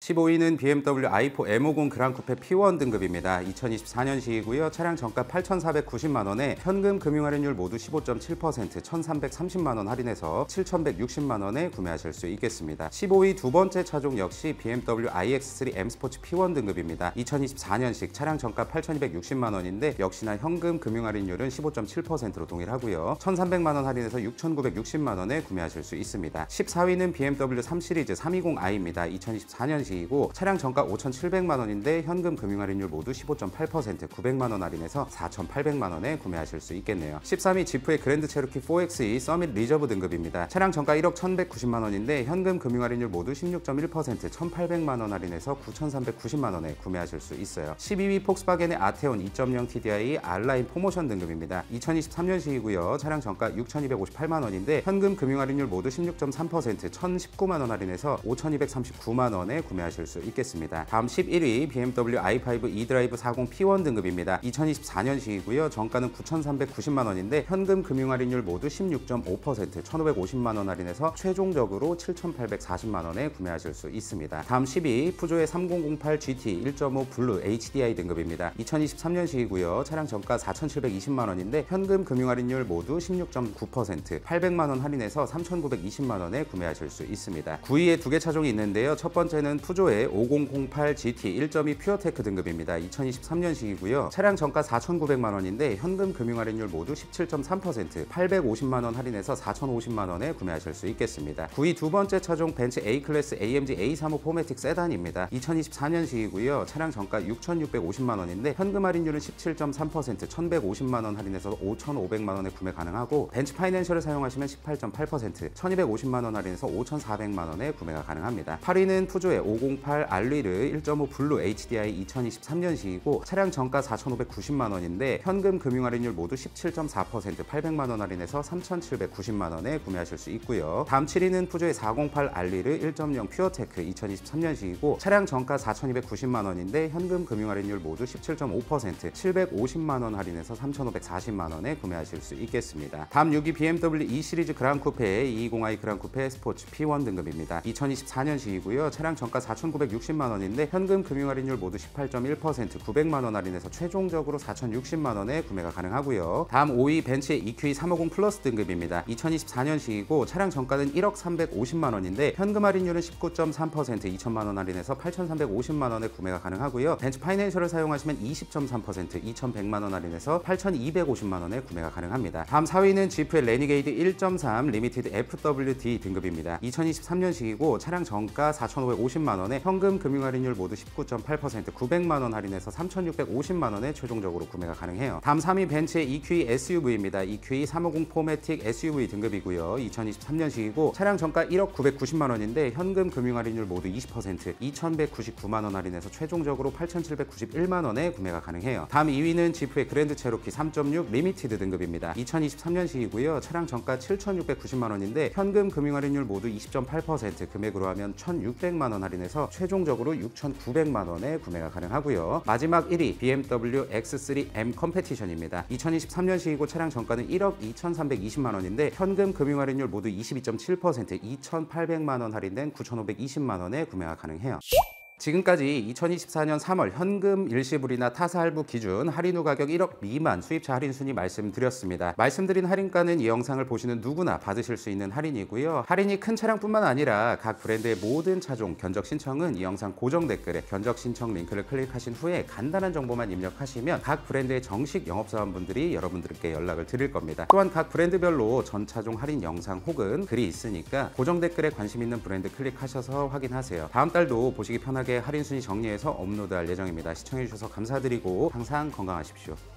15위는 BMW i4 M50 그랑쿠페 P1 등급입니다. 2024년식이고요. 차량 정가 8,490만 원에 현금 금융 할인율 모두 15.7%, 1,330만 원 할인해서 7,160만 원에 구매하실 수 있겠습니다. 15위 두 번째 차종 역시 BMW iX3 M 스포츠 P1 등급입니다. 2024년식 차량 정가 8,260만 원인데 역시나 현금 금융 할인율은 15.7%로 동일하고요. 1,300만 원 할인해서 6,960만 원에 구매하실 수 있습니다. 14위는 BMW 3 시리즈 320i입니다. 2024년식이고 차량 정가 5,700만 원인데 현금 금융 할인율 모두 15.8%, 900만 원 할인해서 4,800만 원에 구매하실 수 있겠네요. 13위 지프의 그랜드 체로키 4XE 서밋 리저브 등급입니다. 차량 정가 1억 1,190만 원인데 현금 금융 할인율 모두 16.1%, 1,800만 원 할인해서 9,390만 원에 구매하실 수 있어요. 12위 폭스바겐의 아테온 2.0 TDI R라인 포모션 등급입니다. 2023년식이고요. 차량 정가 6,258만 원인데 현금 금융 할인율 모두 16.3%, 1,019만 원 할인해서 5,239만 원에 구매하실 수 있겠습니다. 다음 11위 BMW i5 eDrive 40 P1 등급입니다. 2024년식이고요. 정가는 9,390만 원인데 현금 금융 할인율 모두 16.5%, 1,550만 원 할인해서 최종적으로 7,840만 원에 구매하실 수 있습니다. 다음 12위 푸조의 3008 GT 1.5 블루 HDI 등급입니다. 2023년식이고요. 차량 정가 4,720만 원인데 현금 금융 할인율 모두 16.9%, 800만 원 할인해서 3,920만 원에 구매하실 수 있습니다. 9위에 두 개 차종이 있는데요. 첫 번째는 푸조의 5008 GT 1.2 퓨어테크 등급입니다. 2023년식이고요. 차량 정가 4,900만 원인데 현금 금융 할인율 모두 17.3%, 850만 원 할인해서 4,050만 원에 구매하실 수 있겠습니다. 9위 두 번째 차종 벤츠 A클래스 AMG A35 포매틱 세단입니다. 2024년식이고요. 차량 정가 6,650만 원인데 현금 할인율은 17.3%, 1,150만 원 할인해서 5,500만 원에 구매 가능하고 벤츠 파이낸셜을 사용하시면 18.8%, 1,250만 원 할인해서 5,400만 원에 구매가 가능합니다. 8위는 푸조의 508 알리르 1.5 블루 HDI 2023년식이고 차량 정가 4,590만 원인데 현금 금융 할인율 모두 17.4%, 800만 원 할인해서 3,790만 원에 구매하실 수 있고요. 다음 7위는 푸조의 408 알리르 1.0 퓨어테크 2023년식이고 차량 정가 4,290만 원인데 현금 금융 할인율 모두 17.5%, 750만 원 할인해서 3,540만 원에 구매하실 수 있겠습니다. 다음 6위 BMW 2 시리즈 그랑쿠페 220i 그랑쿠페 스포츠 P1 등급입니다. 2024년식이고요. 차량 정가 4,960만 원인데 현금 금융 할인율 모두 18.1%, 900만 원 할인해서 최종적으로 4,060만 원에 구매가 가능하고요. 다음 5위 벤츠의 EQE 350 플러스 등급입니다. 2024년식이고 차량 정가는 1억 350만 원인데 현금 할인율은 19.3%, 2천만 원 할인해서 8,350만 원에 구매가 가능하고요. 벤츠 파이낸셜을 사용하시면 20.3%, 2,100만 원 할인해서 8,250만 원에 구매가 가능합니다. 다음 4위는 지프의 레니게이드 1.3 리미티드 FWD 등급입니다. 2023년식이고 차량 정가 4,550만 원에 현금 금융 할인율 모두 19.8%, 900만 원 할인해서 3,650만 원에 최종적으로 구매가 가능해요. 다음 3위 벤츠의 EQE SUV입니다. EQE 350 포매틱 SUV 등급이고요. 2023년식이고 차량 정가 1억 990만 원인데 현금 금융 할인율 모두 20%, 2,199만 원 할인해서 최종적으로 8,791만 원에 구매가 가능해요. 다음 2위는 지프의 그랜드 체로키 3.6 리미티드 등급입니다. 2023년식이고요. 차량 정가 7,690만 원인데 현금 금융 할인율 모두 20.8%, 금액으로 하면 1,600만 원 할인해서 최종적으로 6,900만 원에 구매가 가능하고요. 마지막 1위 BMW X3 M 컴페티션입니다. 2023년식이고 차량 정가는 1억 2,320만 원인데 현금 금융 할인율 모두 22.7%, 2,800만 원 할인된 9,520만 원에 구매가 가능해요. 지금까지 2024년 3월 현금 일시불이나 타사 할부 기준 할인 후 가격 1억 미만 수입차 할인 순위 말씀드렸습니다. 말씀드린 할인가는 이 영상을 보시는 누구나 받으실 수 있는 할인이고요. 할인이 큰 차량뿐만 아니라 각 브랜드의 모든 차종 견적 신청은 이 영상 고정 댓글에 견적 신청 링크를 클릭하신 후에 간단한 정보만 입력하시면 각 브랜드의 정식 영업사원분들이 여러분들께 연락을 드릴 겁니다. 또한 각 브랜드별로 전 차종 할인 영상 혹은 글이 있으니까 고정 댓글에 관심 있는 브랜드 클릭하셔서 확인하세요. 다음 달도 보시기 편하게 할인 순위 정리해서 업로드할 예정입니다. 시청해주셔서 감사드리고 항상 건강하십시오.